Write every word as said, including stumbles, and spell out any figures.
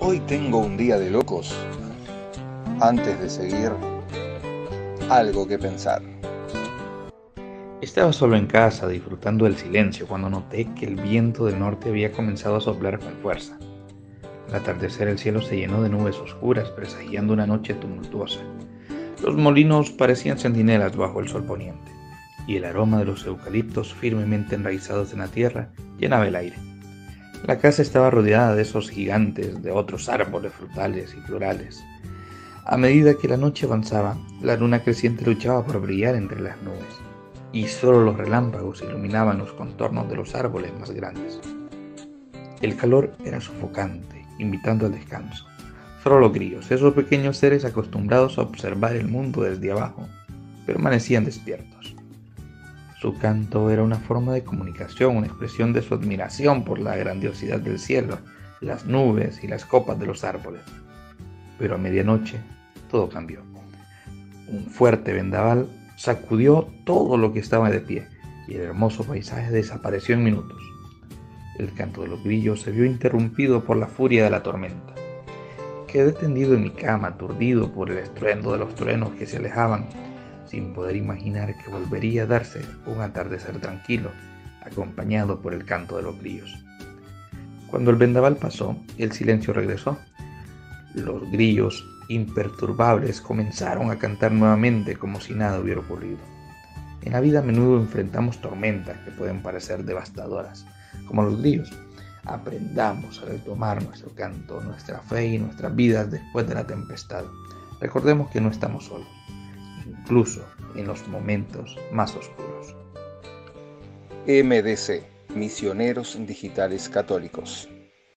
Hoy tengo un día de locos. Antes de seguir, algo que pensar. Estaba solo en casa, disfrutando del silencio, cuando noté que el viento del norte había comenzado a soplar con fuerza. Al atardecer el cielo se llenó de nubes oscuras, presagiando una noche tumultuosa. Los molinos parecían centinelas bajo el sol poniente, y el aroma de los eucaliptos firmemente enraizados en la tierra llenaba el aire. La casa estaba rodeada de esos gigantes, de otros árboles frutales y florales. A medida que la noche avanzaba, la luna creciente luchaba por brillar entre las nubes, y solo los relámpagos iluminaban los contornos de los árboles más grandes. El calor era sofocante, invitando al descanso. Solo los grillos, esos pequeños seres acostumbrados a observar el mundo desde abajo, permanecían despiertos. Su canto era una forma de comunicación, una expresión de su admiración por la grandiosidad del cielo, las nubes y las copas de los árboles. Pero a medianoche todo cambió. Un fuerte vendaval sacudió todo lo que estaba de pie, y el hermoso paisaje desapareció en minutos. El canto de los grillos se vio interrumpido por la furia de la tormenta. Quedé tendido en mi cama, aturdido por el estruendo de los truenos que se alejaban, sin poder imaginar que volvería a darse un atardecer tranquilo, acompañado por el canto de los grillos. Cuando el vendaval pasó, el silencio regresó. Los grillos, imperturbables, comenzaron a cantar nuevamente como si nada hubiera ocurrido. En la vida a menudo enfrentamos tormentas que pueden parecer devastadoras, como los grillos. Aprendamos a retomar nuestro canto, nuestra fe y nuestras vidas después de la tempestad. Recordemos que no estamos solos, incluso en los momentos más oscuros. M D C, Misioneros Digitales Católicos.